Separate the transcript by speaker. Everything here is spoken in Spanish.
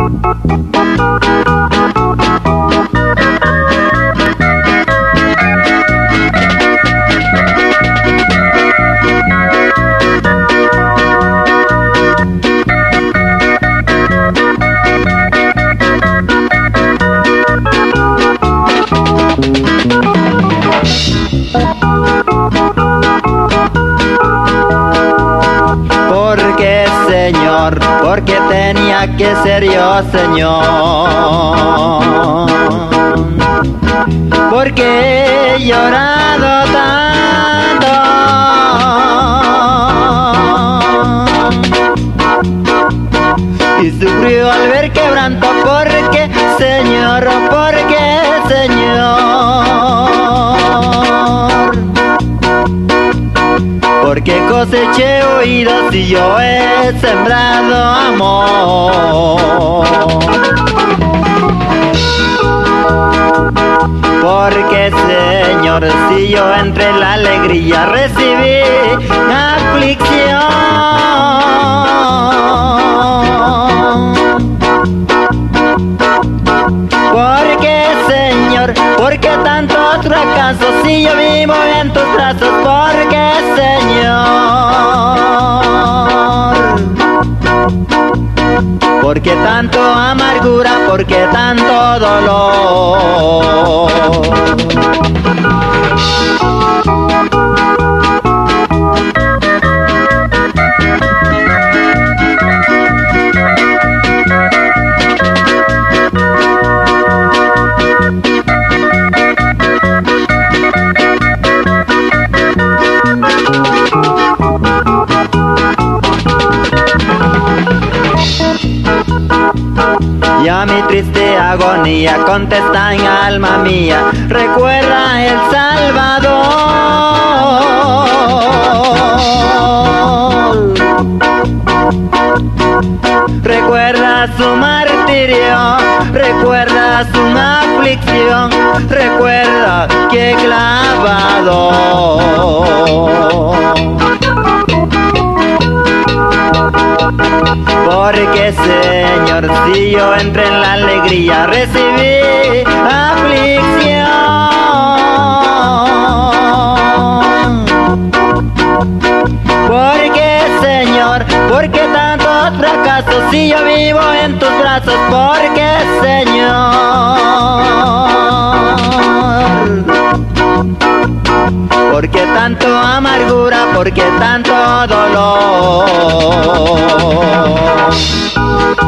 Speaker 1: Porque, Señor, porque tenía que ser yo, Señor, porque he llorado tanto y sufrió al ver quebranto. Porque, Señor, porque, Señor, porque coseché oídos y yo he sembrado amor. Porque, Señor, si yo entre la alegría recibí aflicción. Porque, Señor, porque tantos fracasos si yo vivo en tus brazos. Porque, Señor, porque tanto amargura, porque tanto dolor. Ya mi triste agonía contesta en alma mía, recuerda el Salvador. Recuerda su martirio, recuerda su aflicción, recuerda que clavado. Porque, Señor, si yo entré en la alegría recibí aflicción. Porque, Señor, porque tantos fracasos si yo vivo en tus brazos. Porque, Señor, porque tanto amargura, porque tanto dolor.